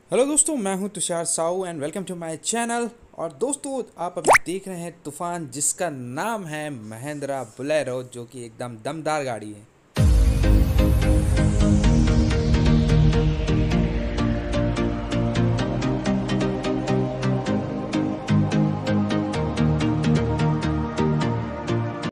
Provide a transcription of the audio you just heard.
Hello दोस्तों, मैं हूं Tushar Sahu and welcome to my channel. और दोस्तों, आप अभी देख रहे हैं तूफान, जिसका नाम है महिंद्रा बोलेरो, जो कि एकदम दमदार गाड़ी है।